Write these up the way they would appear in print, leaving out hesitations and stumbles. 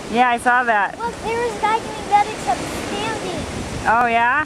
Yeah, I saw that. Look, there was a guy doing that except standing. Oh, yeah?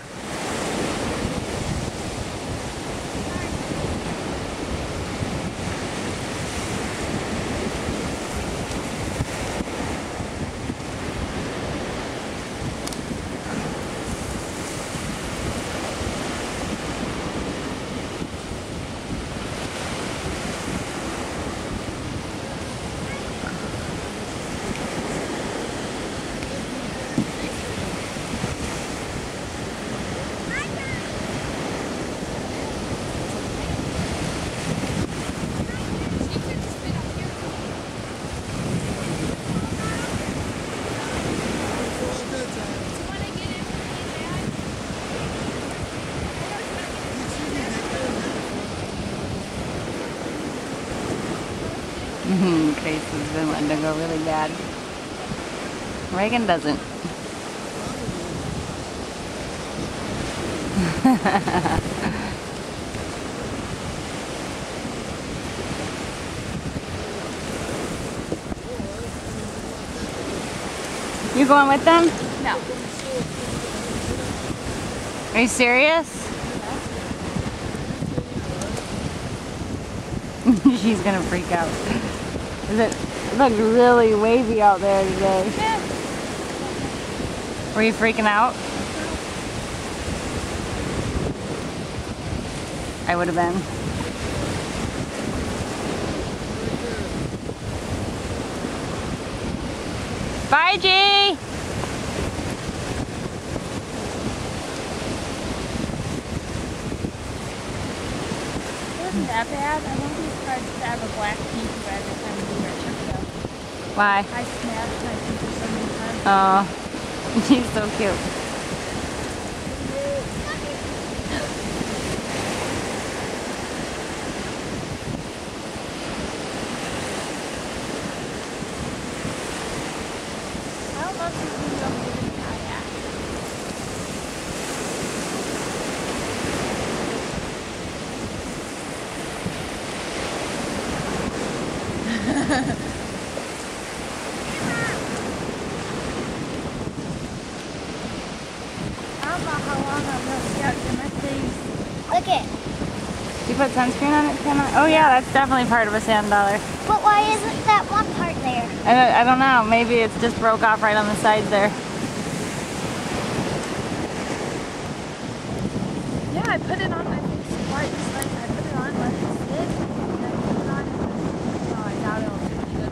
Grace has been letting to go really bad. Reagan doesn't. You going with them? No. Are you serious? She's gonna freak out. It looked really wavy out there today. Yeah. Were you freaking out? I would have been. Bye, G! It wasn't that bad. I want these cards to have a black pink by the time we were checked out. Why? I smashed my pink so many times. Oh, she's so cute. I don't know if you can go in the kayak. I don't know how long I'm going to get in my face. Look it. You put sunscreen on it, Kenna? Oh yeah, that's definitely part of a sand dollar. But why isn't that one part there? I don't know. Maybe it's just broke off right on the sides there. Yeah, I put it on my face twice. Like, I put it on like this, and then I put it on, and then, no, I doubt it'll do any good.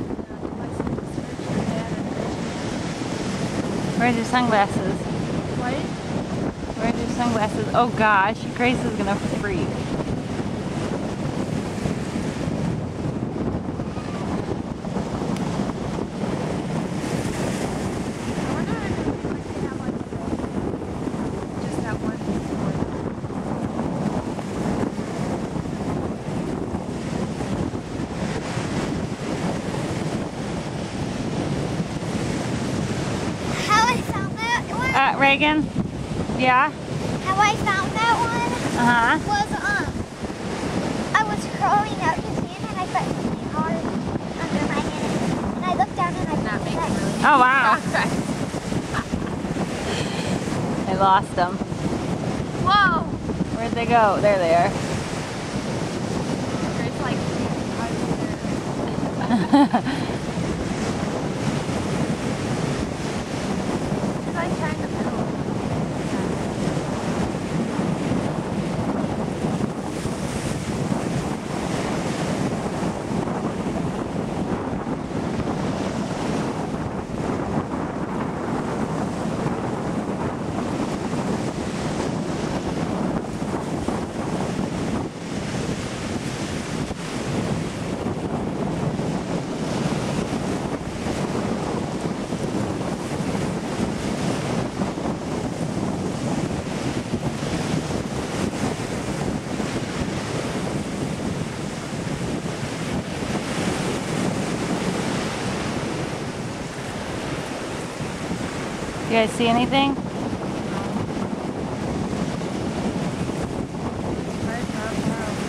Where's your sunglasses? What? Where's your sunglasses? Oh gosh, Grace is gonna freak. I wonder if they have like just that one before. How I found that one? Reagan? Yeah? How I found that one was I was crawling out his hand and I put something hard under my hand and I looked down and I found that. Oh wow. I lost them. Whoa! Where'd they go? There they are. It's like it's like trying to pedal. You guys see anything?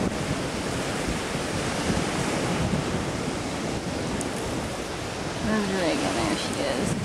This is Reagan. There she is.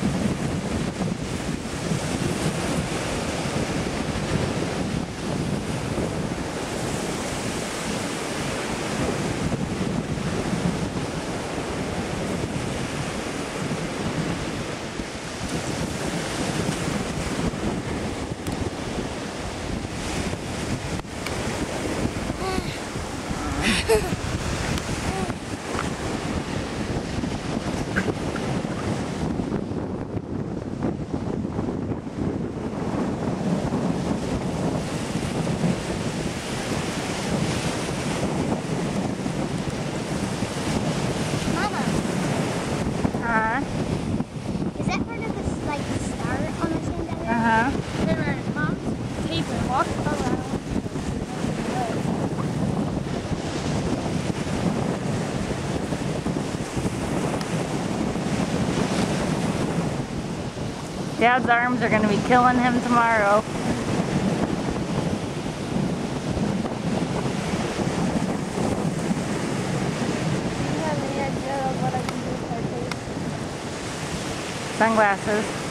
Is that part of this, like, start on the sand down there? Uh-huh. Mom's tape and walk around. Dad's arms are going to be killing him tomorrow. I have any idea of what I can do with my face. Sunglasses.